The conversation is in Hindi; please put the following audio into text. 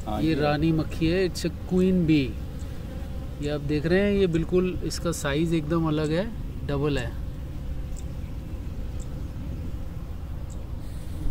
ये रानी मक्खी है, इट्स अ क्वीन बी। ये आप देख रहे हैं, ये बिल्कुल इसका साइज़ एकदम अलग है, डबल है।